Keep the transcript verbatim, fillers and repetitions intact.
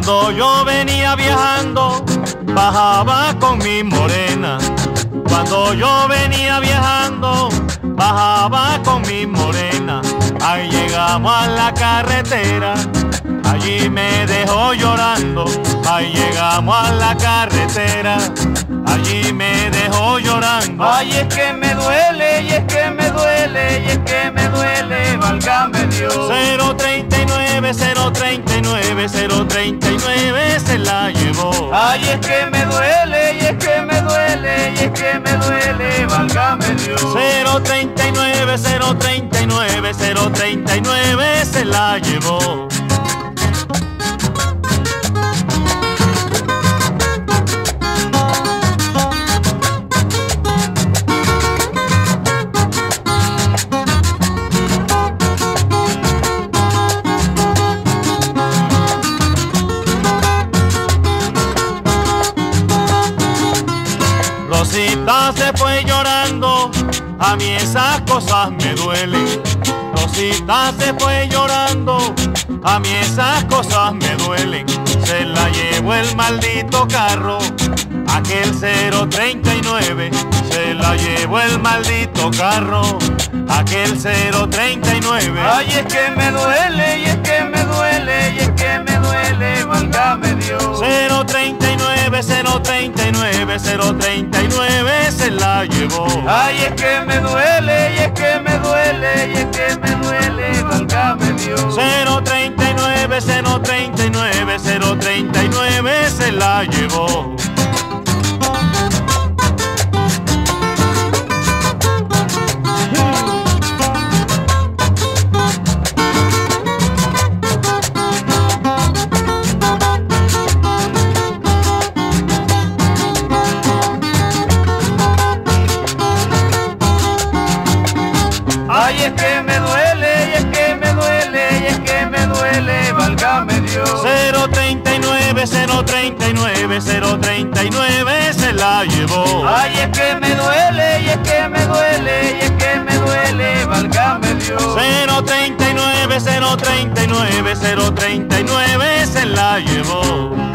Cuando yo venía viajando, bajaba con mi morena. Cuando yo venía viajando, bajaba con mi morena. Ahí llegamos a la carretera, allí me dejó llorando. Ahí llegamos a la carretera, allí me dejó llorando. Ay, es que me duele, y es que me duele, y es que me duele, válgame Dios. Cero treinta y nueve, cero treinta y nueve, cero treinta y nueve se la llevó. Ay, es que me duele, y es que me duele, y es que me duele, válgame Dios. Cero treinta y nueve, cero treinta y nueve, cero treinta y nueve se la llevó. Rosita se fue llorando, a mí esas cosas me duelen. Rosita se fue llorando, a mí esas cosas me duelen. Se la llevó el maldito carro, aquel cero treinta y nueve. Se la llevó el maldito carro, aquel cero treinta y nueve. Ay, es que me duele, y es que me duele, y es que me duele, válgame Dios. Cero treinta y nueve, cero treinta y nueve, cero treinta y nueve se la llevó. Ay, es que me duele, y es que me duele, y es que me duele, válgame Dios. Cero treinta y nueve, cero treinta y nueve, cero treinta y nueve se la llevó. Ay, es que me duele, y es que me duele, y es que me duele, válgame Dios. Cero treinta y nueve, cero treinta y nueve, cero treinta y nueve se la llevó. Ay, es que me duele, y es que me duele, y es que me duele, válgame Dios. Cero treinta y nueve, cero treinta y nueve, cero treinta y nueve se la llevó.